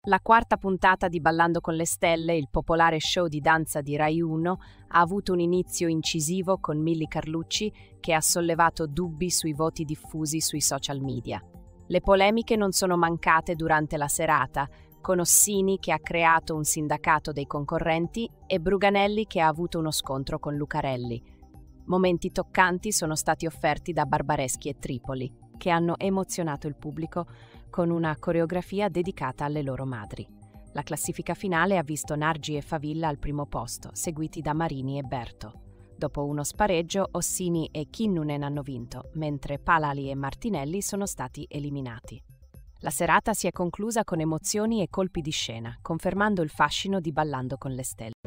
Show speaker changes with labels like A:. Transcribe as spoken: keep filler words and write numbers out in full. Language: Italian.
A: La quarta puntata di Ballando con le Stelle, il popolare show di danza di Rai uno, ha avuto un inizio incisivo con Milly Carlucci, che ha sollevato dubbi sui voti diffusi sui social media. Le polemiche non sono mancate durante la serata, con Ossini che ha creato un sindacato dei concorrenti e Bruganelli che ha avuto uno scontro con Lucarelli. Momenti toccanti sono stati offerti da Barbareschi e Tripoli, che hanno emozionato il pubblico con una coreografia dedicata alle loro madri. La classifica finale ha visto Nargi e Favilla al primo posto, seguiti da Marini e Berto. Dopo uno spareggio, Ossini e Kinnunen hanno vinto, mentre Palali e Martinelli sono stati eliminati. La serata si è conclusa con emozioni e colpi di scena, confermando il fascino di Ballando con le Stelle.